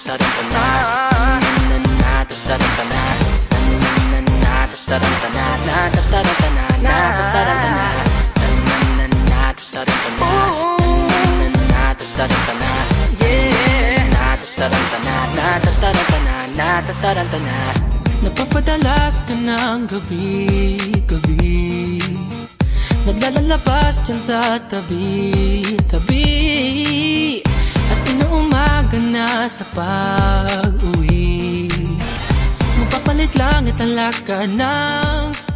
Napapadalas ka ng gabi-gabi, naglalabas dyan sa tabi-tabi, at inuumaga na sa pag-uwi, magpapalit lang at ang lakad ng